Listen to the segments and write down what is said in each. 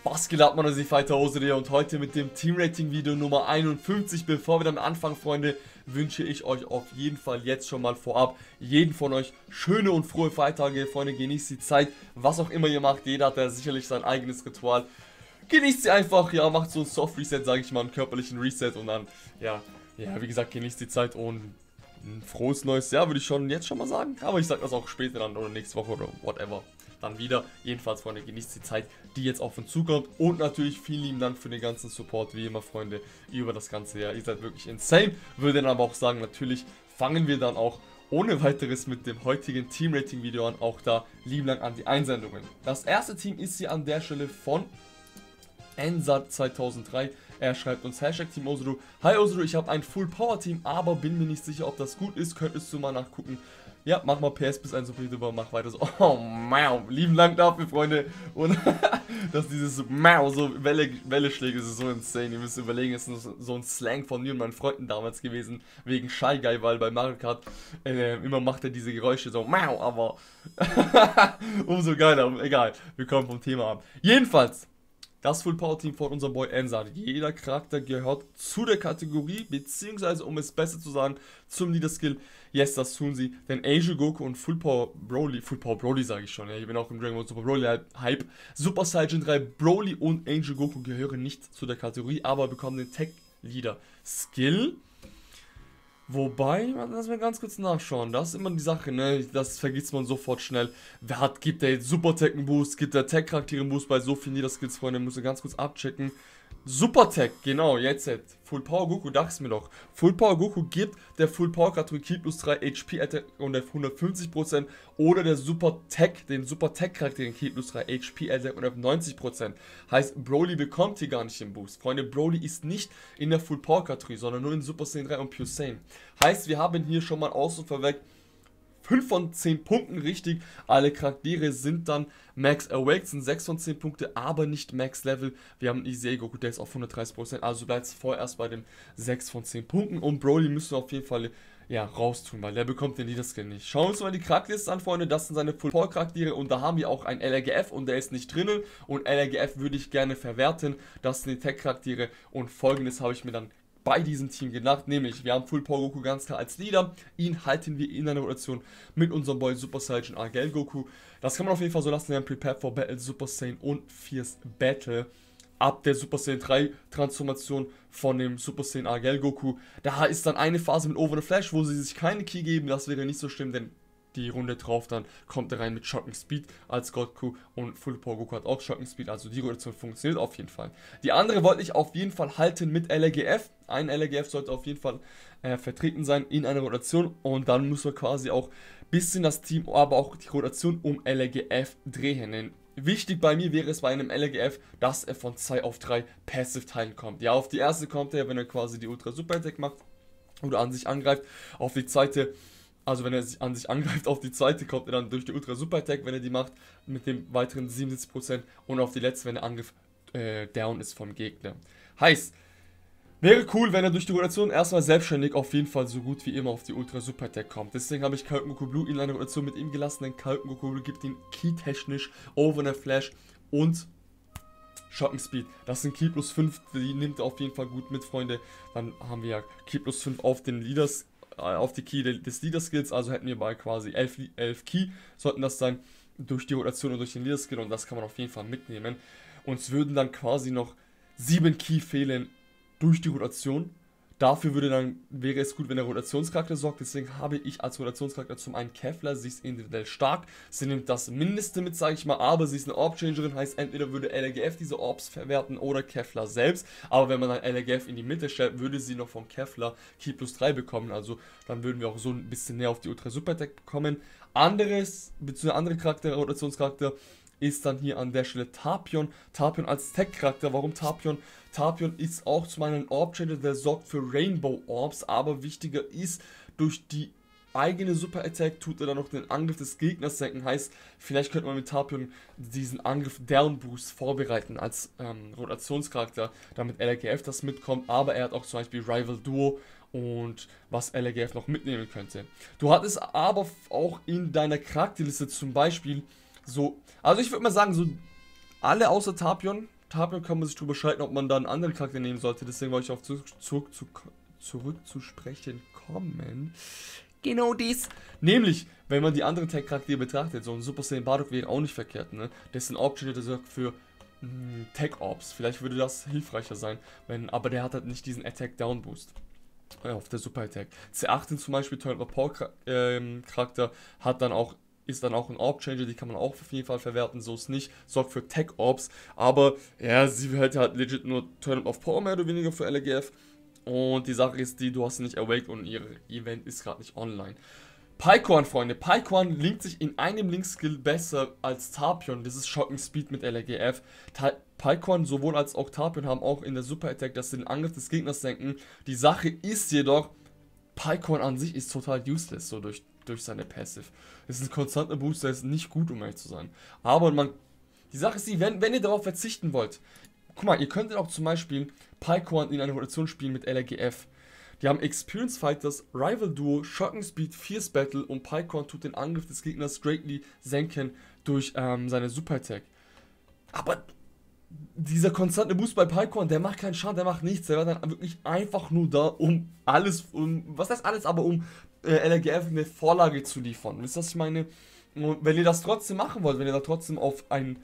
Was geht ab, Mann, ich Fighter Hose und heute mit dem Team-Rating-Video Nummer 51. Bevor wir dann anfangen, Freunde, wünsche ich euch auf jeden Fall jetzt schon mal vorab, jeden von euch schöne und frohe Feiertage. Freunde, genießt die Zeit, was auch immer ihr macht, jeder hat ja sicherlich sein eigenes Ritual. Genießt sie einfach, ja, macht so ein Soft-Reset, sage ich mal, einen körperlichen Reset und dann, ja, wie gesagt, genießt die Zeit und ein frohes neues Jahr, würde ich jetzt schon mal sagen. Aber ich sage das auch später dann oder nächste Woche oder whatever. Dann wieder. Jedenfalls, Freunde, genießt die Zeit, die jetzt auf uns zukommt. Und natürlich vielen lieben Dank für den ganzen Support, wie immer, Freunde, über das ganze Jahr. Ihr seid wirklich insane. Würde dann aber auch sagen, natürlich fangen wir dann auch ohne weiteres mit dem heutigen Team-Rating-Video an. Auch da lieben Dank an die Einsendungen. Das erste Team ist hier an der Stelle von Ensat 2003. Er schreibt uns Hashtag Team Osuru. Hi Osuru, ich habe ein Full Power Team, aber bin mir nicht sicher, ob das gut ist. Könntest du mal nachgucken? Ja, mach mal PS bis ein Super YouTuber, mach weiter so. Oh, mau. Lieben Dank dafür, Freunde. Und dass dieses mau so Welle schlägt, ist so insane. Ihr müsst überlegen, es ist so ein Slang von mir und meinen Freunden damals gewesen. Wegen Shy Guy, weil bei Mario Kart immer macht er diese Geräusche so mau, aber umso geiler. Egal, wir kommen vom Thema ab. Jedenfalls. Das Full Power Team von unserem Boy Ensat. Jeder Charakter gehört zu der Kategorie, beziehungsweise, um es besser zu sagen, zum Leader Skill. Yes, das tun sie. Denn Angel Goku und Full Power Broly sage ich schon. Ja, ich bin auch im Dragon Ball Super Broly Hype. Super Saiyan 3 Broly und Angel Goku gehören nicht zu der Kategorie, aber bekommen den Tech Leader Skill. Wobei, lass mal ganz kurz nachschauen, das ist immer die Sache, ne, das vergisst man sofort schnell. Gibt der jetzt Super Tech einen Boost, gibt der Tech-Charaktere einen Boost bei so vielen Leader-Skills, Freunde, müssen wir ganz kurz abchecken. Super Tech, genau, jetzt Full Power Goku, dachte mir doch. Full Power Goku gibt der Full Power Kategorie Ki plus 3 HP Attack und der 150% oder der Super Tech, den Super Tech Charakteren Ki plus 3 HP Attack und auf 90%. Heißt, Broly bekommt hier gar nicht den Boost. Freunde, Broly ist nicht in der Full Power Kategorie, sondern nur in Super Saiyan 3 und Pure Saiyan. Heißt, wir haben hier schon mal aus und vorweg 5 von 10 Punkten richtig. Alle Charaktere sind dann Max Awake, sind 6 von 10 Punkte, aber nicht Max Level. Wir haben Isei Goku, der ist auf 130%, also bleibt es vorerst bei den 6 von 10 Punkten. Und Broly müssen wir auf jeden Fall raustun, weil der bekommt den Leader Skill nicht. Schauen wir uns mal die Charakterliste an, Freunde. Das sind seine Full Power Charaktere und da haben wir auch einen LRGF und der ist nicht drinnen. Und LRGF würde ich gerne verwerten. Das sind die Tech Charaktere und folgendes habe ich mir dann bei diesem Team gedacht, nämlich wir haben Full Power Goku ganz klar als Leader, ihn halten wir in einer Rotation mit unserem Boy Super Saiyan Argel Goku. Das kann man auf jeden Fall so lassen, wir haben Prepared for Battle, Super Saiyan und Fierce Battle. Ab der Super Saiyan 3 Transformation von dem Super Saiyan Argel Goku, da ist dann eine Phase mit Over the Flash, wo sie sich keine Ki geben, das wäre nicht so schlimm, denn die Runde drauf, dann kommt er rein mit Shocking Speed als Goku und Full Power Goku hat auch Shocking Speed, also die Rotation funktioniert auf jeden Fall. Die andere wollte ich auf jeden Fall halten mit LRGF. Ein LRGF sollte auf jeden Fall vertreten sein in einer Rotation und dann muss man quasi auch ein bisschen das Team, aber auch die Rotation um LRGF drehen. Denn wichtig bei mir wäre es bei einem LRGF, dass er von 2 auf 3 Passive-Teilen kommt. Ja, auf die erste kommt er, wenn er quasi die Ultra Super Attack macht oder an sich angreift. Auf die zweite, also wenn er an sich angreift, auf die zweite kommt er dann durch die Ultra Super Attack, wenn er die macht, mit dem weiteren 77% und auf die letzte, wenn der Angriff down ist vom Gegner. Heißt, wäre cool, wenn er durch die Rotation erstmal selbstständig auf jeden Fall so gut wie immer auf die Ultra Super Attack kommt. Deswegen habe ich Kalten Goku Blue in einer Rotation mit ihm gelassen, denn Kalten Goku Blue gibt ihn Ki-technisch Over the Flash und Shocking Speed. Das sind Ki plus 5, die nimmt er auf jeden Fall gut mit, Freunde. Dann haben wir ja Ki plus 5 auf den Leaders, auf die Ki des Leader Skills, also hätten wir bei quasi 11 Ki, sollten das sein, durch die Rotation und durch den Leader Skill und das kann man auf jeden Fall mitnehmen. Uns würden dann quasi noch 7 Ki fehlen durch die Rotation. Dafür wäre es gut, wenn der Rotationscharakter sorgt. Deswegen habe ich als Rotationscharakter zum einen Kefla. Sie ist individuell stark. Sie nimmt das Mindeste mit, sage ich mal. Aber sie ist eine Orb-Changerin. Heißt, entweder würde LRGF diese Orbs verwerten oder Kefla selbst. Aber wenn man dann LRGF in die Mitte stellt, würde sie noch vom Kefla Ki plus 3 bekommen. Also dann würden wir auch so ein bisschen näher auf die Ultra Super Attack bekommen. Beziehungsweise andere Charakter, Rotationscharakter, ist dann hier an der Stelle Tapion. Tapion als Tech-Charakter. Warum Tapion? Tapion ist auch zu meinem Orb-Changer, der sorgt für Rainbow Orbs, aber wichtiger ist, durch die eigene Super Attack tut er dann noch den Angriff des Gegners senken. Heißt, vielleicht könnte man mit Tapion diesen Angriff Down Boost vorbereiten als Rotationscharakter, damit LRGF das mitkommt, aber er hat auch zum Beispiel Rival Duo und was LRGF noch mitnehmen könnte. Du hattest aber auch in deiner Charakterliste zum Beispiel so, also ich würde mal sagen, so alle außer Tapion Tapion kann man sich drüber streiten, ob man da einen anderen Charakter nehmen sollte. Deswegen wollte ich auf zurück zu sprechen kommen. Genau dies. Nämlich, wenn man die anderen Tech-Charaktere betrachtet, so ein Super Saiyan Bardock wäre auch nicht verkehrt, ne? Der ist ein Option, der sorgt für Tech-Ops. Vielleicht würde das hilfreicher sein, aber der hat halt nicht diesen Attack-Down-Boost. Auf der Super Attack. C18 zum Beispiel, Turn Up Power Charakter, ist dann auch ein Orb Changer, die kann man auch auf jeden Fall verwerten, so ist nicht, sorgt für Tech Orbs, aber ja, sie hält halt legit nur Turn Up Power mehr oder weniger für LGF. Und die Sache ist die, du hast sie nicht awake und ihr Event ist gerade nicht online. Pycorn, Freunde. Pycorn linkt sich in einem Link-Skill besser als Tapion. Das ist Shocking Speed mit LRGF. Pycorn sowohl als auch Tapion haben auch in der Super Attack, dass sie den Angriff des Gegners senken. Die Sache ist jedoch, Pycorn an sich ist total useless, so durch seine Passive. Das ist ein konstanter Boost, der ist nicht gut, um ehrlich zu sein. Aber die Sache ist die, wenn ihr darauf verzichten wollt, guck mal, ihr könntet auch zum Beispiel Pycorn in einer Rotation spielen mit LRGF. Die haben Experience Fighters, Rival Duo, Shocking Speed, Fierce Battle und Pycorn tut den Angriff des Gegners greatly senken durch seine Super Attack. Aber dieser konstante Boost bei Pycorn, der macht keinen Schaden, der macht nichts. Der war dann wirklich einfach nur da, um was heißt alles, aber um LRGF eine Vorlage zu liefern. Wisst ihr, was ich meine? Und wenn ihr das trotzdem machen wollt, wenn ihr da trotzdem auf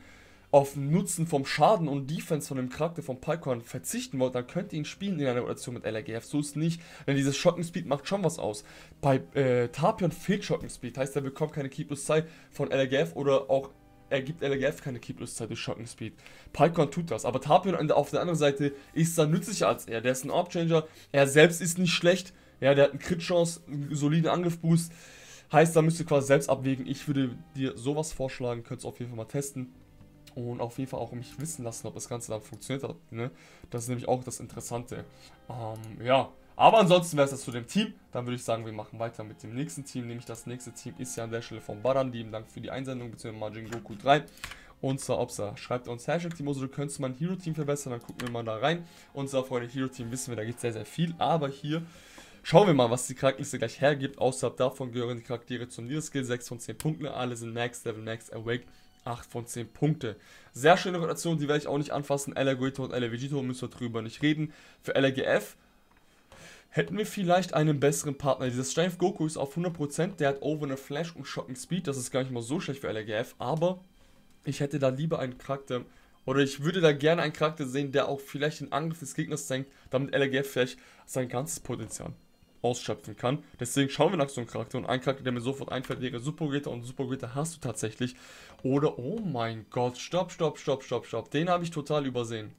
Nutzen vom Schaden und Defense von dem Charakter von Pycorn verzichten wollt, dann könnt ihr ihn spielen in einer Rotation mit LRGF. So ist nicht, denn dieses Shocking Speed macht schon was aus. Bei Tapion fehlt Shocking Speed, heißt er bekommt keine Key plus 2 von LRGF oder auch er gibt LRGF keine Key plus 2 durch Shocking Speed. Pycorn tut das, aber Tapion auf der anderen Seite ist dann nützlicher als er. Der ist ein Orb Changer, er selbst ist nicht schlecht, ja, der hat eine Crit-Chance, einen soliden Angriff-Boost. Heißt, da müsst ihr quasi selbst abwägen. Ich würde dir sowas vorschlagen, könnt ihr auf jeden Fall mal testen. Und auf jeden Fall auch mich wissen lassen, ob das Ganze dann funktioniert hat. Ne? Das ist nämlich auch das Interessante. Ja, aber ansonsten wäre es das zu dem Team. Dann würde ich sagen, wir machen weiter mit dem nächsten Team. Nämlich das nächste Team ist ja an der Stelle von Baran. Lieben Dank für die Einsendung, beziehungsweise Majin Goku 3. Und zwar, Obsa, schreibt uns Hashtag Team, du könntest mein Hero-Team verbessern, dann gucken wir mal da rein. Und zwar, Freunde, Hero-Team wissen wir, da gibt es sehr, sehr viel. Aber hier schauen wir mal, was die Charakterliste gleich hergibt. Außerhalb davon gehören die Charaktere zum Leader Skill, 6 von 10 Punkten. Alle sind Max Level, Max Awake. 8 von 10 Punkte. Sehr schöne Rotation, die werde ich auch nicht anfassen. LR und LR Vegito müssen wir drüber nicht reden. Für LRGF hätten wir vielleicht einen besseren Partner. Dieser Strength Goku ist auf 100%, der hat Over eine Flash und Shocking Speed. Das ist gar nicht mal so schlecht für LRGF, aber ich hätte da lieber einen Charakter, oder ich würde da gerne einen Charakter sehen, der auch vielleicht den Angriff des Gegners senkt, damit LRGF vielleicht sein ganzes Potenzial ausschöpfen kann. Deswegen schauen wir nach so einem Charakter. Und ein Charakter, der mir sofort einfällt, wäre Super Gogeta. Und Super Gogeta hast du tatsächlich. Oder, oh mein Gott, stopp. Den habe ich total übersehen.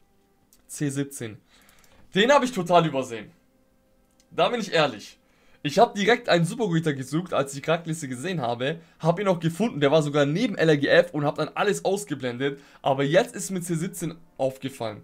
C17. Den habe ich total übersehen. Da bin ich ehrlich. Ich habe direkt einen Super Gogeta gesucht, als ich die Charakterliste gesehen habe. Habe ihn auch gefunden. Der war sogar neben LRGF und habe dann alles ausgeblendet. Aber jetzt ist mir C17 aufgefallen.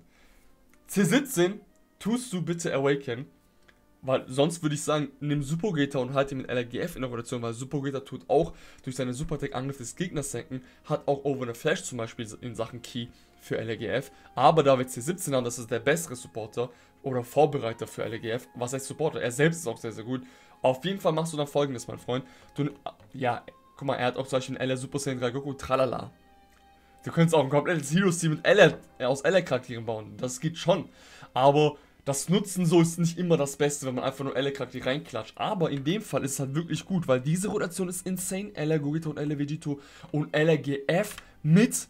C17, tust du bitte Awaken. Weil sonst würde ich sagen, nimm Super Gogeta und halte ihn mit LRGF in der Rotation, weil Super Gogeta tut auch durch seine Super Attack Angriff des Gegners senken, hat auch Over the Flash zum Beispiel in Sachen Key für LRGF, aber da wir C17 haben, das ist der bessere Supporter oder Vorbereiter für LRGF, was heißt Supporter, er selbst ist auch sehr, sehr gut. Auf jeden Fall machst du dann Folgendes, mein Freund, ja, guck mal, er hat auch zum Beispiel einen LR Super Saiyan 3 Goku, tralala. Du könntest auch ein komplettes Heroes-Team mit aus LR-Charakteren bauen, das geht schon, aber das Nutzen so ist nicht immer das Beste, wenn man einfach nur LR-Charaktere reinklatscht. Aber in dem Fall ist es halt wirklich gut, weil diese Rotation ist insane. LR Gogeta und LR Vegito und LRGF mit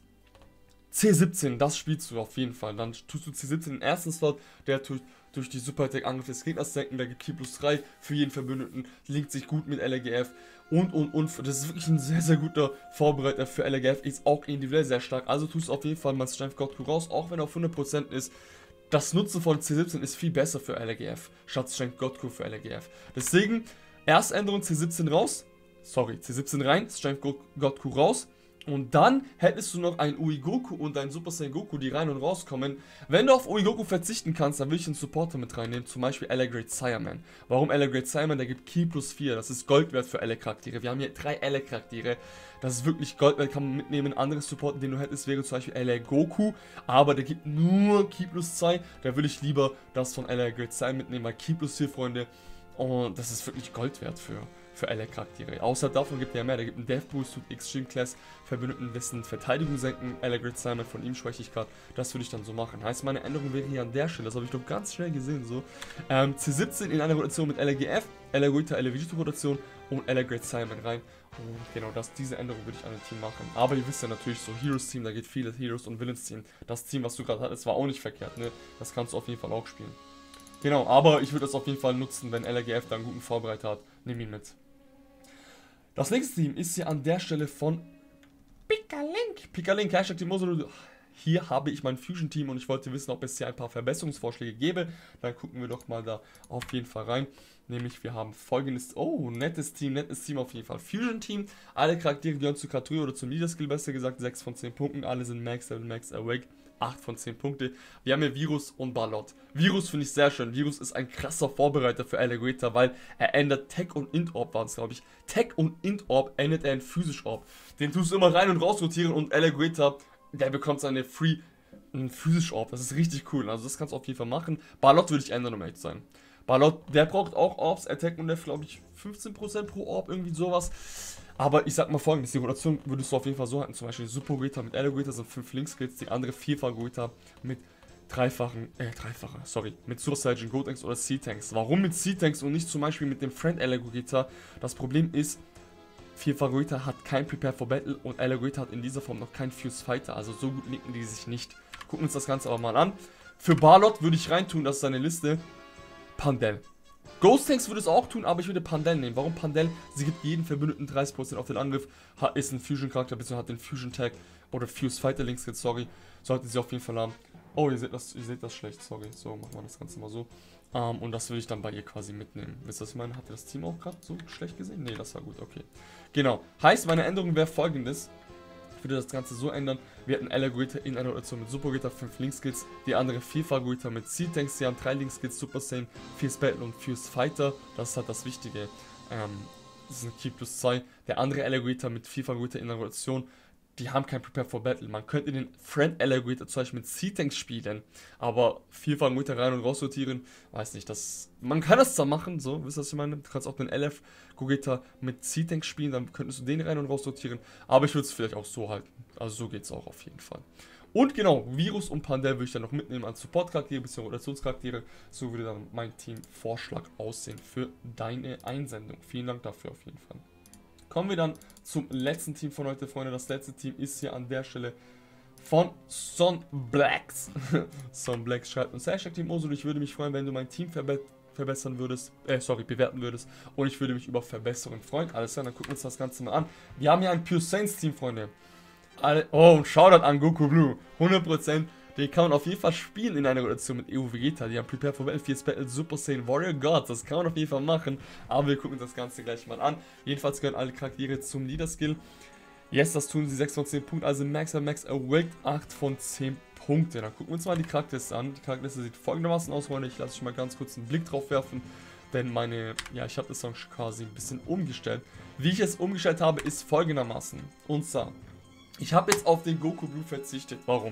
C17. Das spielst du auf jeden Fall. Dann tust du C17 in den ersten Slot, der durch die Super Attack Angriff des Gegners senken, der gibt Key plus 3 für jeden Verbündeten, linkt sich gut mit LRGF und. Das ist wirklich ein sehr, sehr guter Vorbereiter für LRGF, ist auch individuell sehr stark. Also tust du auf jeden Fall mal Strength Goku raus, auch wenn er auf 100% ist. Das Nutzen von C17 ist viel besser für LRGF, statt Strength Goku für LRGF. Deswegen, erste Änderung C17 raus, C17 rein, Strength Goku raus. Und dann hättest du noch einen Uigoku und einen Super Saiyan Goku, die rein und rauskommen. Wenn du auf Uigoku verzichten kannst, dann will ich einen Supporter mit reinnehmen, zum Beispiel LR Great Saiyaman. Warum LR Great Saiyaman? Der gibt Key plus 4, das ist Gold wert für LR-Charaktere. Wir haben hier 3 LR-Charaktere, das ist wirklich Gold wert, kann man mitnehmen. Andere Supporter, den du hättest, wäre zum Beispiel LR Goku, aber der gibt nur Key plus 2. Da würde ich lieber das von LR Great Saiyaman mitnehmen, weil Key plus 4, Freunde, und das ist wirklich Gold wert für für alle Charaktere. Außer davon gibt er ja mehr. Da gibt einen Death Boost, tut Extreme Class Verbündeten dessen Verteidigung senken. Allegrid Simon, von ihm spreche ich gerade. Das würde ich dann so machen. Heißt, meine Änderung wäre hier an der Stelle, das habe ich doch ganz schnell gesehen, so. C17 in einer Rotation mit LGF, Alaguita, Rotation und Allegrid Simon rein. Und genau diese Änderung würde ich an dem Team machen. Aber ihr wisst ja natürlich, so Heroes Team, da geht viele Heroes und Villains Team. Das Team, was du gerade hattest, war auch nicht verkehrt, ne? Das kannst du auf jeden Fall auch spielen. Genau, aber ich würde das auf jeden Fall nutzen, wenn LRGF da einen guten Vorbereiter hat. Nimm ihn mit. Das nächste Team ist hier an der Stelle von Picalink. Picalink, Hashtag Timoso. Hier habe ich mein Fusion-Team und ich wollte wissen, ob es hier ein paar Verbesserungsvorschläge gäbe. Dann gucken wir doch mal da auf jeden Fall rein. Nämlich wir haben folgendes, nettes Team auf jeden Fall. Fusion-Team, alle Charaktere gehören zu Kategorie oder zum Leader-Skill, besser gesagt, 6 von 10 Punkten. Alle sind Max Level, Max Awake. 8 von 10 Punkte. Wir haben hier Virus und Ballot. Virus finde ich sehr schön. Virus ist ein krasser Vorbereiter für Allegrid, weil er ändert Tech und Int-Orb, waren es glaube ich. Tech und Int-Orb ändert er in Physisch-Orb. Den tust du immer rein und raus rotieren und Allegrid, der bekommt seine Physisch-Orb. Das ist richtig cool. Also das kannst du auf jeden Fall machen. Ballot würde ich ändern, um ehrlich zu sein. Ballot, der braucht auch Orbs, Attack und Def, glaube ich, 15% pro Orb, irgendwie sowas. Aber ich sag mal folgendes, die Rotation würdest du auf jeden Fall so halten, zum Beispiel Super Goethe mit Allegrid sind 5 Linkskills, die andere vierfach Goethe mit mit Super Saiyan, Gotenks oder C-Tanks. Warum mit C-Tanks und nicht zum Beispiel mit dem Friend Allegrid? Das Problem ist, vierfach Goethe hat kein Prepare for Battle und Allegrid hat in dieser Form noch keinen Fuse Fighter, also so gut linken die sich nicht. Gucken uns das Ganze aber mal an. Für Ballot würde ich reintun, das ist seine Liste, Pandel. Ghost Tanks würde es auch tun, aber ich würde Pandel nehmen. Warum Pandel? Sie gibt jeden Verbündeten 30% auf den Angriff, ist ein Fusion-Charakter, bzw. hat den Fusion-Tag oder Fuse-Fighter-Links, sorry. Sollten sie auf jeden Fall haben. Oh, ihr seht das schlecht, sorry. So, machen wir das Ganze mal so. Und das würde ich dann bei ihr quasi mitnehmen. Wisst ihr, was ich meine? Habt ihr das Team auch gerade so schlecht gesehen? Ne, das war gut, okay. Genau. Heißt, meine Änderung wäre folgendes. Ich würde das Ganze so ändern. Wir hätten Allegrid in einer Rotation mit Super Goethe 5 Linkskills, die andere vierfach Goethe mit C-Tanks, die haben 3 Linkskills, Super Saiyan, Fuse Battle und Fuse Fighter. Das ist halt das Wichtige. Das ist ein Key plus 2. Der andere Allegrid mit vierfach Goethe in einer Rotation, die haben kein Prepare for Battle. Man könnte den Friend Allegrid zum Beispiel mit C-Tanks spielen, aber vierfach Goethe rein und raus rotieren, weiß nicht, man kann das zwar machen, so, wisst ihr, was ich meine? Du kannst auch den LF Goethe mit C-Tanks spielen, dann könntest du den rein und raus rotieren, aber ich würde es vielleicht auch so halten. Also so geht es auch auf jeden Fall. Und genau, Virus und Pandel würde ich dann noch mitnehmen als Support-Charaktere bzw. Rotationscharaktere. So würde dann mein Team-Vorschlag aussehen für deine Einsendung. Vielen Dank dafür auf jeden Fall. Kommen wir dann zum letzten Team von heute, Freunde. Das letzte Team ist hier an der Stelle von Sonblacks. Sonblacks schreibt uns, Hashtag Team Osul, ich würde mich freuen, wenn du mein Team bewerten würdest. Und ich würde mich über Verbesserungen freuen. Alles klar, dann gucken wir uns das Ganze mal an. Wir haben hier ein Pure Saints Team, Freunde. Und Shoutout an Goku Blue. 100%. Den kann man auf jeden Fall spielen in einer Rotation mit EU Vegeta. Die haben Prepare for Battle, Fierce Battle, Super Saiyan, Warrior Gods. Das kann man auf jeden Fall machen. Aber wir gucken uns das Ganze gleich mal an. Jedenfalls gehören alle Charaktere zum Leader Skill. Yes, das tun sie 6 von 10 Punkten. Also Max Awake 8 von 10 Punkte. Dann gucken wir uns mal die Charakterliste an. Die Charakterliste sieht folgendermaßen aus, Freunde. Ich lasse euch mal ganz kurz einen Blick drauf werfen. Denn ich habe das Song quasi ein bisschen umgestellt. Wie ich es umgestellt habe, ist folgendermaßen. Und zwar, ich habe jetzt auf den Goku Blue verzichtet. Warum?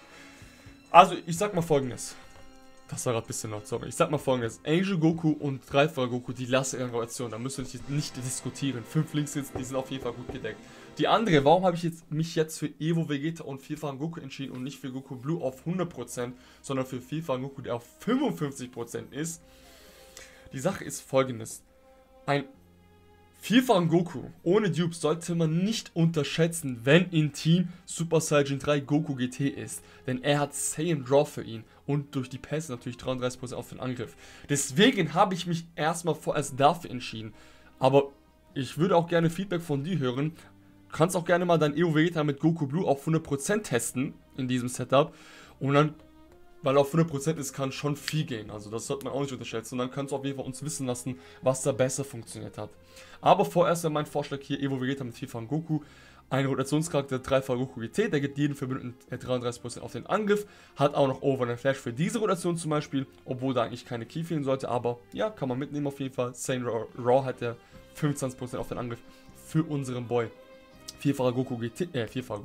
Also, ich sag mal folgendes. Das war gerade ein bisschen laut, sorry. Ich sag mal folgendes. Angel Goku und Dreifacher Goku, die lasse Generation. Da müsst ihr nicht diskutieren. 5 Links, die sind auf jeden Fall gut gedeckt. Die andere, warum habe ich mich jetzt für Evo Vegeta und vierfachen Goku entschieden und nicht für Goku Blue auf 100%, sondern für vierfachen Goku, der auf 55% ist? Die Sache ist folgendes. Ein vierfachen Goku ohne Dupes sollte man nicht unterschätzen, wenn in Team Super Saiyan 3 Goku GT ist. Denn er hat Saiyan Draw für ihn und durch die Pässe natürlich 33% auf den Angriff. Deswegen habe ich mich erstmal vorerst dafür entschieden. Aber ich würde auch gerne Feedback von dir hören. Du kannst auch gerne mal dein Evo Vegeta mit Goku Blue auf 100% testen in diesem Setup. Und dann, weil auf 100% ist, kann schon viel gehen. Also das sollte man auch nicht unterschätzen. Und dann kannst du auf jeden Fall uns wissen lassen, was da besser funktioniert hat. Aber vorerst mein Vorschlag hier, Evo Vegeta mit vierfachen Goku. Ein Rotationscharakter, dreifacher Goku GT, der gibt jeden Verbündeten 33% auf den Angriff. Hat auch noch Over and Flash für diese Rotation zum Beispiel. Obwohl da eigentlich keine Key fehlen sollte. Aber ja, kann man mitnehmen auf jeden Fall. Saiyan Raw hat der 25% auf den Angriff für unseren Boy. Vierfacher Goku GT, vierfacher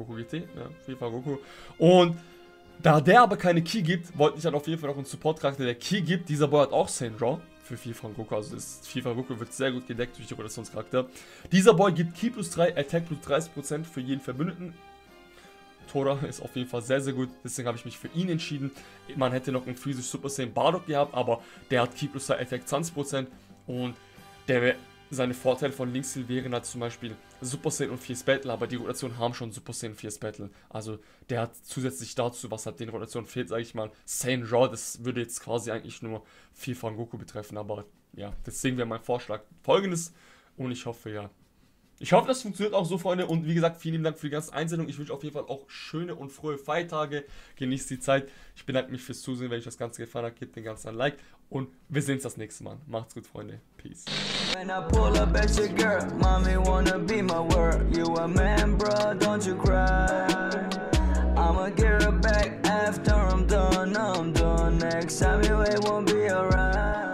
Goku. Und da der aber keine Key gibt, wollte ich dann auf jeden Fall noch einen Support-Charakter, der Key gibt. Dieser Boy hat auch Saiyan Raw für FIFA Goku. Also das FIFA Goku wird sehr gut gedeckt durch die Rotationscharakter. Dieser Boy gibt Ki plus 3, Attack plus 30% für jeden Verbündeten. Tora ist auf jeden Fall sehr, sehr gut, deswegen habe ich mich für ihn entschieden. Man hätte noch einen physisch Super Saiyan Bardock gehabt, aber der hat Ki plus 2 Attack 20% und seine Vorteile von Linksil wären halt zum Beispiel Super Saiyan und Fierce Battle, aber die Rotation haben schon Super Saiyan und Fierce Battle. Also der hat zusätzlich dazu, was halt den Rotation fehlt, sage ich mal, Saiyan Raw, das würde jetzt quasi eigentlich nur FIFA und Goku betreffen, aber ja, deswegen wäre mein Vorschlag folgendes und ich hoffe, ja. Ich hoffe, das funktioniert auch so, Freunde. Und wie gesagt, vielen lieben Dank für die ganze Einsendung. Ich wünsche auf jeden Fall auch schöne und frohe Feiertage. Genießt die Zeit. Ich bedanke mich fürs Zusehen. Wenn euch das Ganze gefallen hat, gebt den ganzen ein Like. Und wir sehen uns das nächste Mal. Macht's gut, Freunde. Peace. When I pull up at your girl, mommy wanna be my world. You a man, bro, don't you cry. I'ma get her back after I'm done. Next time you ain't won't be alright.